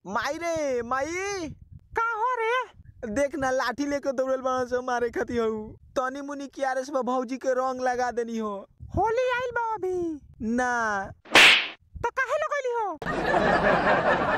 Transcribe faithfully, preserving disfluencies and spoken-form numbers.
माई रे माई का हो रे? देख ना लाठी लेके दौड़ल बना से मारे खाती हो तनी मुनी कियारस में भौजी के रंग लगा देनी हो। होली आइल बा अभी ना तो काहे लगैली हो?